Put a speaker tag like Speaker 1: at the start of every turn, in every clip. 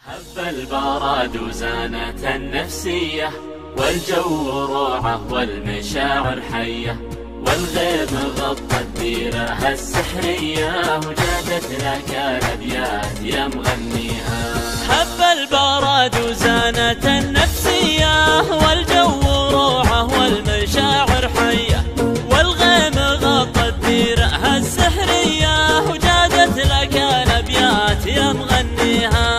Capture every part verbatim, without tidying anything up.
Speaker 1: هب البراد وزانت النفسية، والجو روعة والمشاعر حية، والغيم غطى الديرة السحرية، وجادت لك الأبيات يا مغنيها.
Speaker 2: هب البراد وزانت النفسية، والجو روعة والمشاعر حية، والغيم غطى الديرة السحرية، وجادت لك الأبيات يا مغنيها.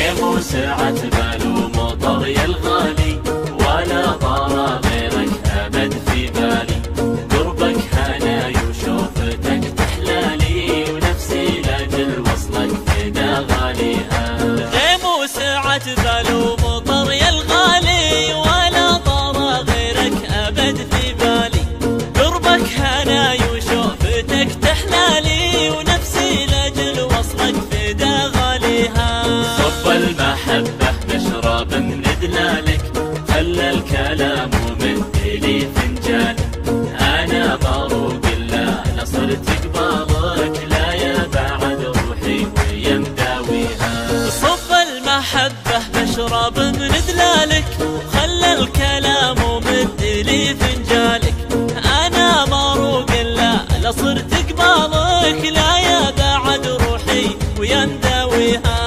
Speaker 1: سعت بال ومطر يا الغالي، ولا طار غيرك أبد في بالي، قربك هناي وشوفتك تحلالي، ونفسي لاجل وصلك فدا غاليها.
Speaker 2: غيم وسعت بال ومطر يا الغالي، ولا طار غيرك أبد في بالي، قربك هناي وشوفتك تحلالي، ونفسي لاجل وصلك فدا غاليها.
Speaker 1: صب المحبة نشرب من دلالك، خلى الكلام ومثلي فنجالي، أنا مروق لا نصرت قبالك، لا يا بعد روحي ويا مداويها.
Speaker 2: صب المحبة بشرب من دلالك، خلى الكلام ومثلي فنجالك، أنا مروق لا نصرت قبالك، لا يا بعد روحي ويا مداويها.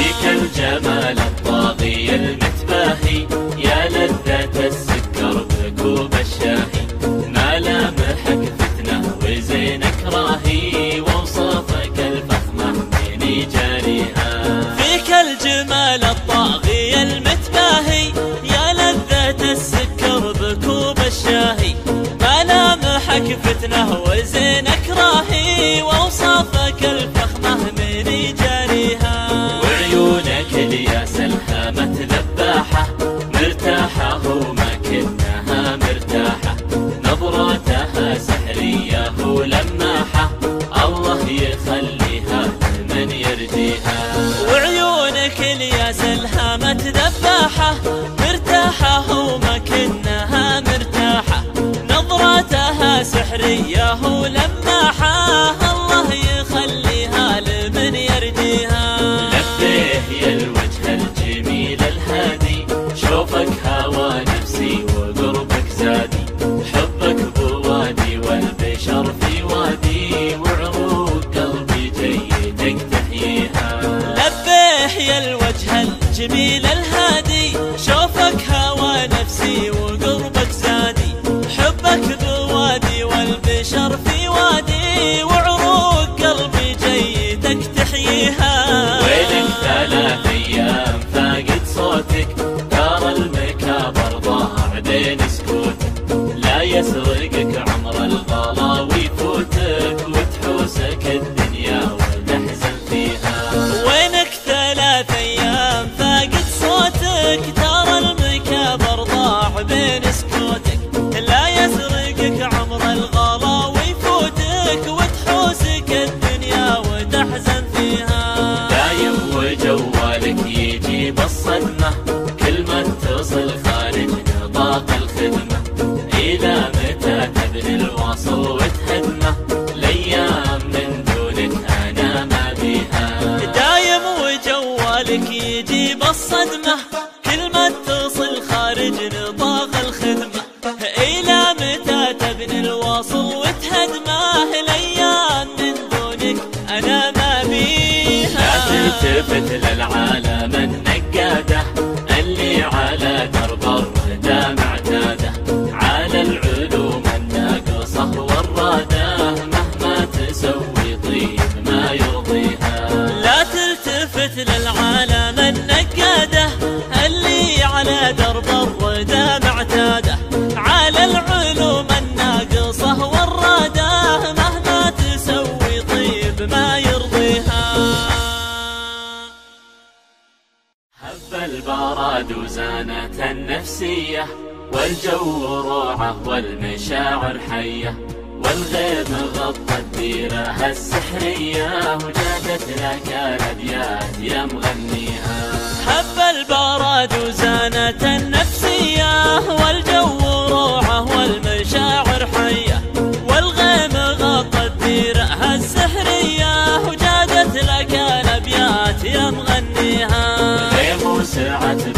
Speaker 1: الجمال الطاغي المتباهي، يا لذة السكر بكوب الشاهي، ملامحك فتنة وزينك راهي، ووصافك الفخمة من جاريها.
Speaker 2: فيك الجمال الطاغي المتباهي، يا لذة السكر بكوب الشاهي، ملامحك فتنة وزينك راهي، ووصافك الفخمة من جاريها.
Speaker 1: وعيونك الياس الهامة ذباحة، مرتاحة وما كنها مرتاحة، نظراتها سحرية ولماحة، الله يخليها من يرجيها.
Speaker 2: وعيونك الياس الهامة ذباحة، مرتاحة وما كنها مرتاحة، نظراتها سحرية ولماحة، الله يخليها لمن يرجيها.
Speaker 1: لبيه يا الوجه الجميل الهادي، شوفك هوى نفسي وقربك زادي، حبك بوادي والبشر في وادي، وعروق قلبي جيتك تحييها.
Speaker 2: لبيه يا الوجه الجميل الهادي، شوفك هوى نفسي وقربك زادي، حبك بوادي والبشر في وادي، وعروق قلبي جيتك تحييها.
Speaker 1: ويلك ثلاث ايام فاقد صوتك، ترى المكابر ضاع بين سكوتك، لا يسرقك عمر الغلا ويفوتك، وتحوسك الدنيا وتحزن فيها.
Speaker 2: وينك ثلاث ايام فاقد صوتك، ترى المكابر ضاع بين سكوتك، لا يسرقك عمر الغلا ويفوتك، وتحوسك الدنيا وتحزن فيها.
Speaker 1: دايم وجوالك يجيب الصدمة، كل ما اتصل خارج نطاق الخدمة، إلى متى تبني الواصل وتهدمه، الأيام من دونك أنا ما بيها.
Speaker 2: دايم وجوالك يجيب الصدمة، كل ما اتصل خارج نطاق الخدمة، إلى متى تبني الواصل وتهدمه، الأيام من دونك أنا ما بيها.
Speaker 1: لا تلتفت للعالم النقادة، اللي على درب الردى معتادة، على العلوم الناقصة والرادة، مهما تسوي طيب ما يرضيها.
Speaker 2: لا تلتفت للعالم النقادة، اللي على درب الردى معتادة، على العلوم الناقصة والرادة، مهما تسوي طيب ما يرضيها.
Speaker 1: هب البراد وزانت النفسية، والجو روعة والمشاعر حية، والغيم غطى الديرة السحرية، وجادت لك الأبيات يا مغنيها.
Speaker 2: هب البراد وزانت النفسية، والجو روعة والمشاعر حية، والغيم غطى الديرة السحرية، وجادت لك الأبيات يا مغنيها.
Speaker 1: وسعت